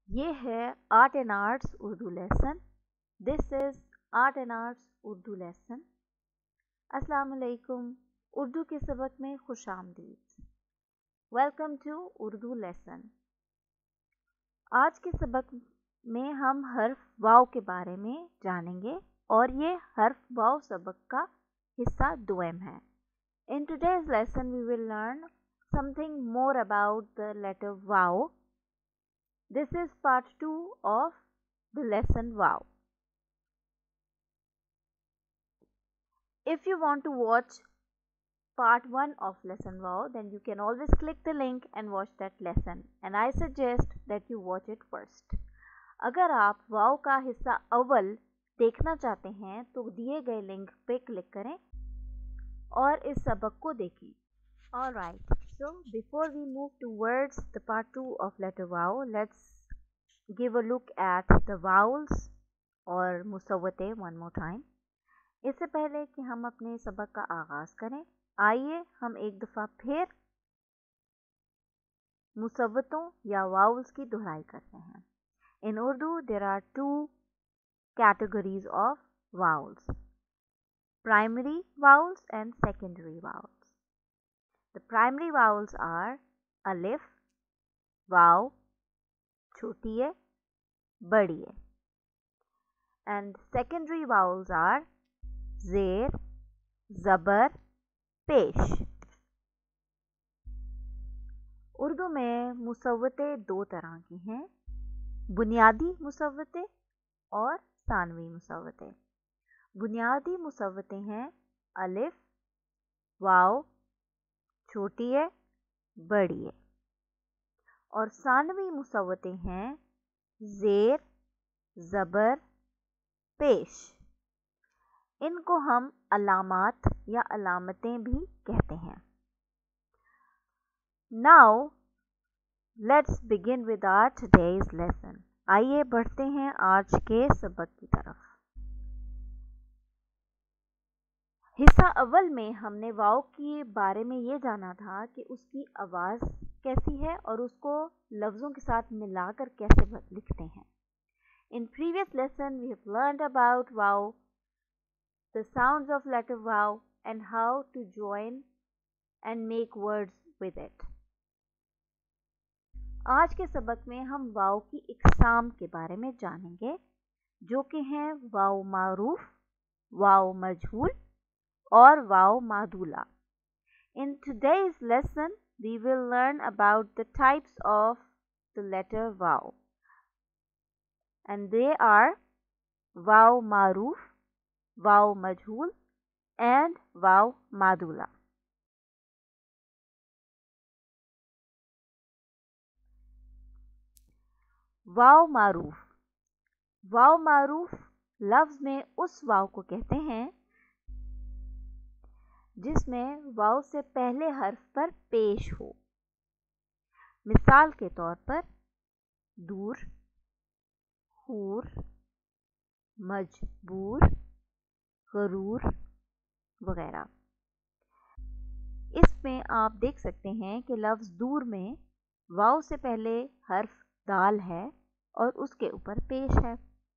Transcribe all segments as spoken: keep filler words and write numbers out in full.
ये है art and arts Urdu lesson. This is art and arts Urdu lesson. अस्सलाम वालेकुम। उर्दू के सबक में खुश आमदीद। Welcome to Urdu lesson. आज के सबक में हम हर्फ वाव के बारे में जानेंगे और ये हर्फ वाव सबक का हिस्सा दुएम है। In today's lesson we will learn something more about the letter wow. This is part two of the lesson wow. If you want to watch part one of lesson wow, then you can always click the link and watch that lesson, and I suggest that you watch it first. अगर आप वाव का हिस्सा अव्वल देखना चाहते हैं तो दिए गए लिंक पे क्लिक करें और इस सबक को देखें. Alright, so before we move towards the part two of letter wow, let's give a look at the vowels और मुसव्वते one more time. इससे पहले कि हम अपने सबक का आगाज़ करें, आइए हम एक दफ़ा फिर मुसव्वतों या वाउल्स की दुहराई करते हैं. In Urdu there are two categories of vowels, primary vowels and secondary vowels. The primary vowels are अलिफ, वाव, छोटी ए, बड़ी ए. एंड सेकेंडरी वाउल्स आर ज़ेर, ज़बर, पेश. उर्दू में मुसव्वते दो तरह की हैं, बुनियादी मुसव्वते और सानवी मुसव्वते. बुनियादी मुसव्वते हैं अलिफ, वाव, छोटी ए, बड़ी ए. और सानवी मुसव्वते हैं ज़ेर, ज़बर, पेश. इनको हम अलामात या अलामतें भी कहते हैं. Now let's begin with our today's lesson. आइए बढ़ते हैं आज के सबक की तरफ. हिस्सा अव्वल में हमने वाव के बारे में ये जाना था कि उसकी आवाज़ कैसी है और उसको लफ्ज़ों के साथ मिलाकर कैसे लिखते हैं. In previous lesson we have learned about wow, the sounds of letter wow and how to join and make words with it. आज के सबक में हम वाव की इकसाम के बारे में जानेंगे, जो कि हैं वाव मारूफ, वाव मजहूल और वाव मादूला. In today's lesson we will learn about the types of the letter wow, and they are wow Maroof, wow मजहूल and वाव मादूला. वाव मारूफ. वाव मारूफ लफ्ज़ में उस वाव को कहते हैं जिसमें वाव से पहले हर्फ पर पेश हो. मिसाल के तौर पर दूर, हूर, मजबूर, गरूर वगैरह. इसमें आप देख सकते हैं कि लफ्ज़ दूर में वाव से पहले हर्फ दाल है और उसके ऊपर पेश है.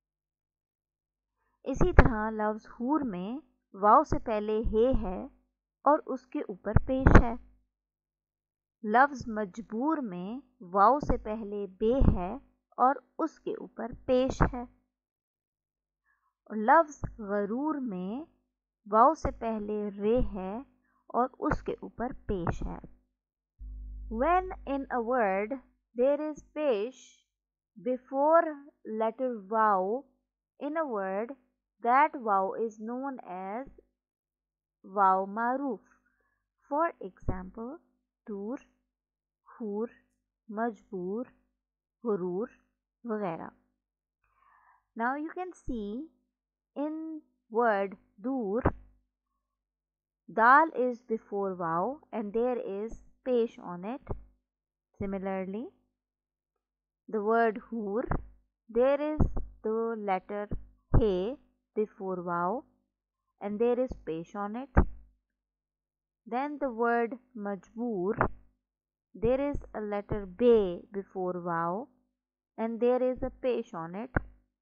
इसी तरह लफ्ज़ हूर में वाव से पहले हे है और उसके ऊपर पेश है. लफ्ज़ मजबूर में वाव से पहले बे है और उसके ऊपर पेश है. और लफ्ज़ गरूर में वाव से पहले रे है और उसके ऊपर पेश है. When in a word there is pesh before letter wow in a word, that wow is known as wow Maroof. For example, दूर, हूर, मजबूर, गुरूर वगैरह. Now you can see in word दूर, dal is before wow and there is pesh on it. Similarly, the word hur, there is the letter he before wow and there is pesh on it. Then the word majboor, there is a letter be before wow and there is a pesh on it.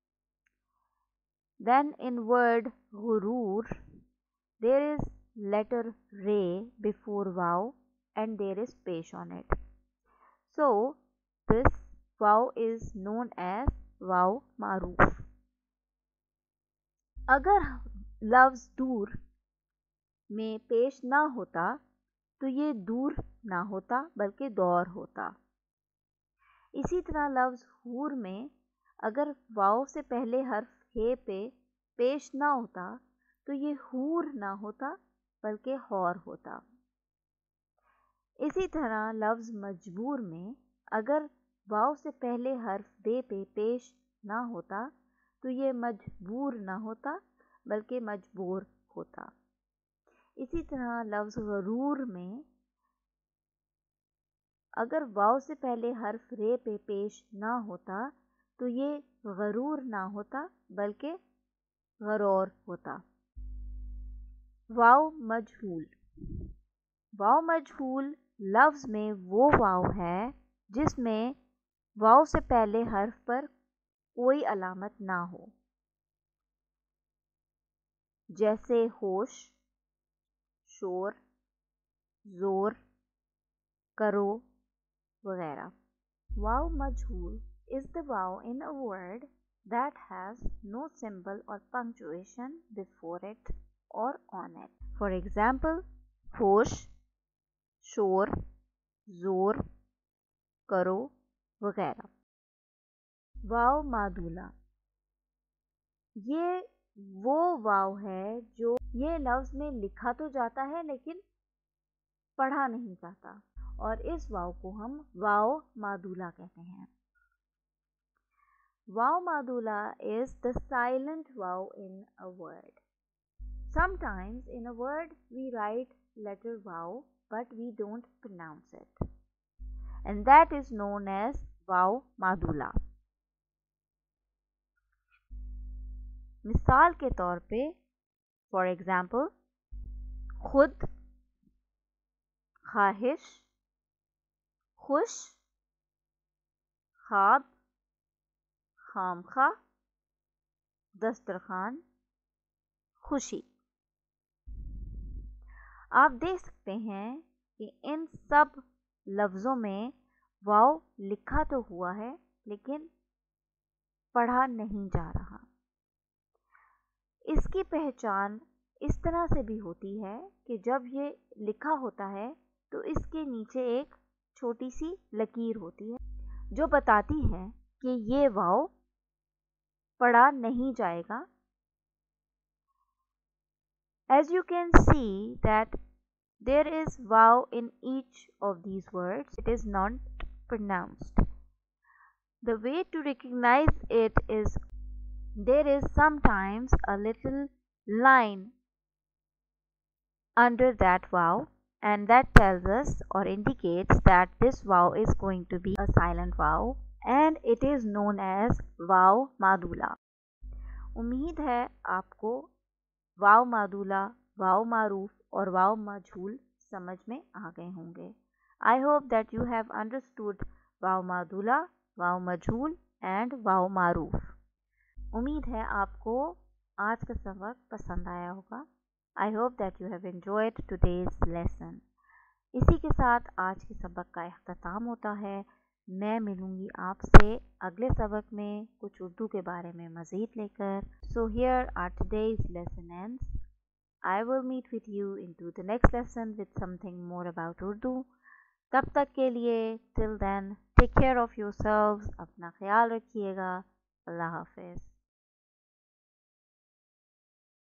Then in word ghurur, there is letter re before vav and there is pesh on it. So this vav is known as vav maruf. अगर लफ्ज़ दूर में पेश ना होता तो ये दूर ना होता बल्कि दौर होता। इसी तरह लफ्ज़ हूर में अगर वाव से पहले हर्फ हे पे पेश ना होता तो ये हूर ना होता बल्कि हौर होता। इसी तरह लफ्ज़ मजबूर में अगर वाव से पहले हर्फ बे पे पेश ना होता तो ये मजबूर ना होता बल्कि मजबूर होता। इसी तरह लफ्ज़ गरूर में अगर वाव से पहले हर्फ रे पे पेश ना होता तो ये गरूर ना होता बल्कि गरौर होता। वाव मजहूल। वाव मजहूल लफ्ज़ में वो वाव है जिसमें वाव से पहले हर्फ पर कोई अलामत ना हो, जैसे होश, शोर, ज़ोर, करो वगैरह। वाव मजहूल is the vowel in a word that has no symbol or punctuation before it or on it. For example, होश, शोर, ज़ोर, करो वगैरह। वाव मादूला, ये वो वाव है जो ये लफ्ज़ में लिखा तो जाता है लेकिन पढ़ा नहीं जाता और इस वाव को हम वाव मादूला कहते हैं। Vav madula is the silent vav in a word. Sometimes in a word we write letter vav but we don't pronounce it, and that is known as vav madula. मिसाल के तौर पे for example, खुद, ख्वाहिश, खुश, ख्वाब, खामखा, दस्तरखान, खुशी। आप देख सकते हैं कि इन सब लफ्ज़ों में वाव लिखा तो हुआ है लेकिन पढ़ा नहीं जा रहा। इसकी पहचान इस तरह से भी होती है कि जब ये लिखा होता है तो इसके नीचे एक छोटी सी लकीर होती है जो बताती है कि ये वाव पढ़ा नहीं जाएगा। As you can see that there is vav in each of these words, it is not pronounced. The way to recognize it is there is sometimes a little line under that vav, and that tells us or indicates that this vav is going to be a silent vav and it is known as वाव मादूला। उम्मीद है आपको वाव मादूला, वाव मारूफ और वाव मजहूल समझ में आ गए होंगे। I hope that you have understood वाव मादूला, वाव मजहूल एंड वाव मारूफ। उम्मीद है आपको आज का सबक पसंद आया होगा। I hope that you have enjoyed today's lesson. इसी के साथ आज के सबक का इख्तिताम होता है। मैं मिलूँगी आपसे अगले सबक में कुछ उर्दू के बारे में मज़ीद लेकर। So here are today's lesson ends. I will meet with you into the next lesson with something more about Urdu. तब तक के लिए till then take care of yourselves, अपना ख्याल रखिएगा। अल्लाह हाफ़िज़।